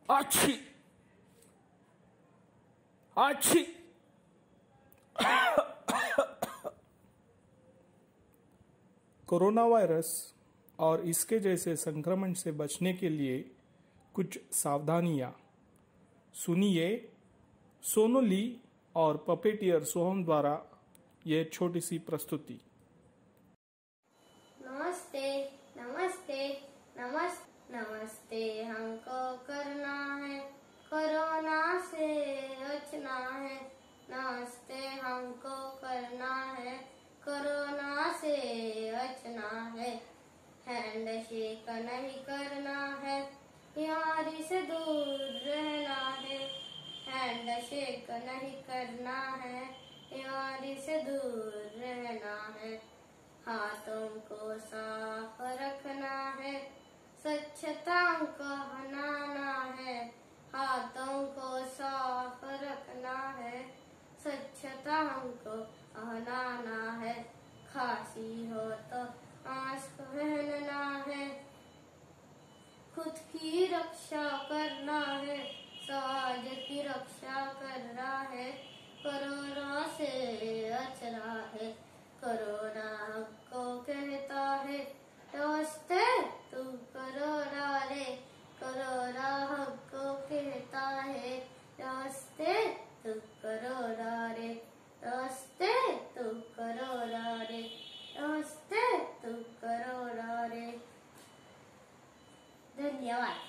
अच्छी अच्छी corona virus और इसके जैसे संक्रमण से बचने के लिए कुछ सावधानियां सुनिए। सोनू और पपेटियर सोहम द्वारा ये छोटी सी प्रस्तुति। नमस्ते नमस्ते नमस्ते हमको करना है, कोरोना से बचना है। नमस्ते हमको करना है, कोरोना से बचना है। हैंडशेक नहीं करना है, बीमारी से दूर रहना है। हैंडशेक नहीं करना है, बीमारी से दूर रहना है। हाथों को साफ रखना है, स्वच्छता को अपनाना है। हाथों को साफ रखना है, स्वच्छता को अपनाना है। खांसी हो तो मास्क पहनना है, खुद की रक्षा करना है, समाज की रक्षा करना है। कोरोना से बचना है, कोरोना हमको कहता है नमस्ते तू कोरोना रे। कोरोना हमको कहता है नमस्ते तू कोरोना रे। नमस्ते तू कोरोना रे। नमस्ते तू कोरोना रे। धन्यवाद।